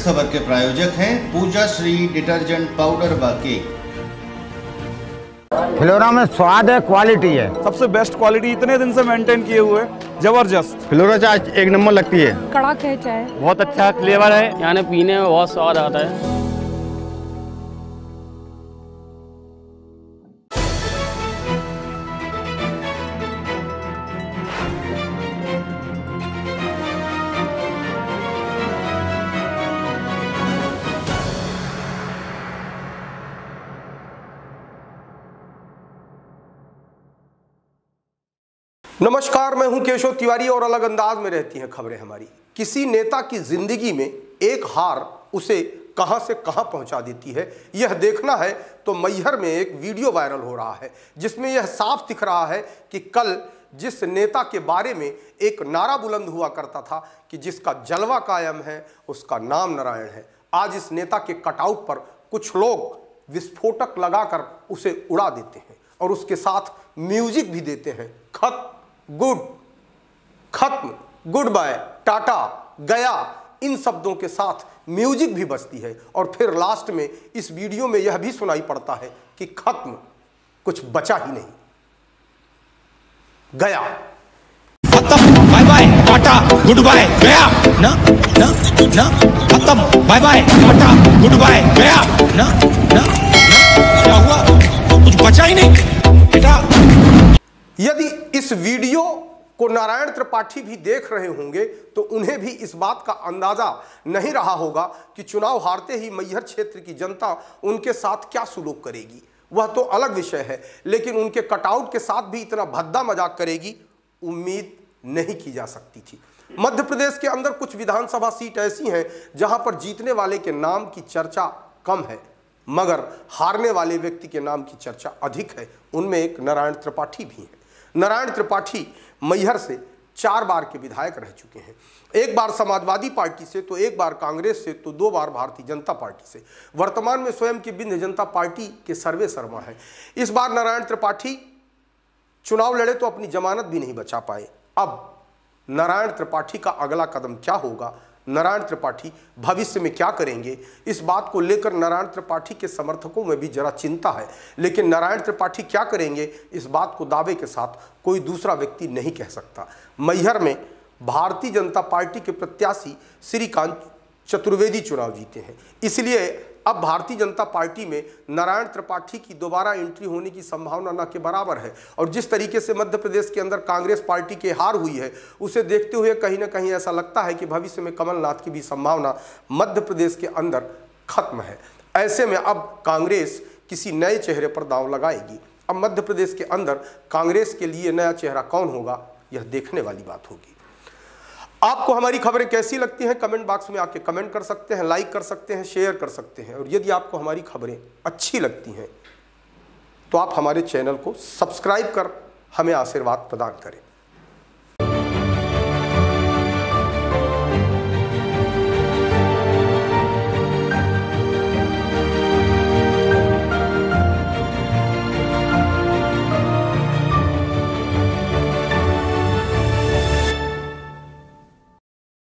इस खबर के प्रायोजक हैं पूजा श्री डिटर्जेंट पाउडर व केक। फ्लोरा में स्वाद है, क्वालिटी है, सबसे बेस्ट क्वालिटी इतने दिन से मेंटेन किए हुए, जबरदस्त। फ्लोरा चाय एक नंबर लगती है, कड़क है चाय, बहुत अच्छा फ्लेवर है, यानी पीने में बहुत स्वाद आता है। नमस्कार, मैं हूं केशव तिवारी और अलग अंदाज में रहती हैं खबरें हमारी। किसी नेता की जिंदगी में एक हार उसे कहां से कहां पहुंचा देती है, यह देखना है तो मैहर में एक वीडियो वायरल हो रहा है जिसमें यह साफ दिख रहा है कि कल जिस नेता के बारे में एक नारा बुलंद हुआ करता था कि जिसका जलवा कायम है उसका नाम नारायण है, आज इस नेता के कटआउट पर कुछ लोग विस्फोटक लगाकर उसे उड़ा देते हैं और उसके साथ म्यूजिक भी देते हैं। खत्म, गुड बाय, टाटा, गया, इन शब्दों के साथ म्यूजिक भी बजती है और फिर लास्ट में इस वीडियो में यह भी सुनाई पड़ता है कि खत्म, कुछ बचा ही नहीं, गया। खत्म, bye bye, tata, goodbye, गया ना ना ना। खत्म, bye bye, tata, goodbye, गया ना ना ना। क्या हुआ? कुछ बचा ही नहीं बेटा। यदि इस वीडियो को नारायण त्रिपाठी भी देख रहे होंगे तो उन्हें भी इस बात का अंदाजा नहीं रहा होगा कि चुनाव हारते ही मैहर क्षेत्र की जनता उनके साथ क्या सुलूक करेगी, वह तो अलग विषय है, लेकिन उनके कटआउट के साथ भी इतना भद्दा मजाक करेगी उम्मीद नहीं की जा सकती थी। मध्य प्रदेश के अंदर कुछ विधानसभा सीट ऐसी हैं जहां पर जीतने वाले के नाम की चर्चा कम है मगर हारने वाले व्यक्ति के नाम की चर्चा अधिक है। उनमें एक नारायण त्रिपाठी भी है। नारायण त्रिपाठी मैहर से 4 बार के विधायक रह चुके हैं, एक बार समाजवादी पार्टी से, तो एक बार कांग्रेस से, तो 2 बार भारतीय जनता पार्टी से। वर्तमान में स्वयं की विंध्य जनता पार्टी के सर्वे शर्मा है। इस बार नारायण त्रिपाठी चुनाव लड़े तो अपनी जमानत भी नहीं बचा पाए। अब नारायण त्रिपाठी का अगला कदम क्या होगा, नारायण त्रिपाठी भविष्य में क्या करेंगे, इस बात को लेकर नारायण त्रिपाठी के समर्थकों में भी जरा चिंता है। लेकिन नारायण त्रिपाठी क्या करेंगे इस बात को दावे के साथ कोई दूसरा व्यक्ति नहीं कह सकता। मैहर में भारतीय जनता पार्टी के प्रत्याशी श्रीकांत चतुर्वेदी चुनाव जीते हैं, इसलिए अब भारतीय जनता पार्टी में नारायण त्रिपाठी की दोबारा एंट्री होने की संभावना न के बराबर है। और जिस तरीके से मध्य प्रदेश के अंदर कांग्रेस पार्टी की हार हुई है उसे देखते हुए कहीं ना कहीं ऐसा लगता है कि भविष्य में कमलनाथ की भी संभावना मध्य प्रदेश के अंदर खत्म है। ऐसे में अब कांग्रेस किसी नए चेहरे पर दांव लगाएगी। अब मध्य प्रदेश के अंदर कांग्रेस के लिए नया चेहरा कौन होगा यह देखने वाली बात होगी। आपको हमारी खबरें कैसी लगती हैं कमेंट बॉक्स में आके कमेंट कर सकते हैं, लाइक कर सकते हैं, शेयर कर सकते हैं। और यदि आपको हमारी खबरें अच्छी लगती हैं तो आप हमारे चैनल को सब्सक्राइब कर हमें आशीर्वाद प्रदान करें।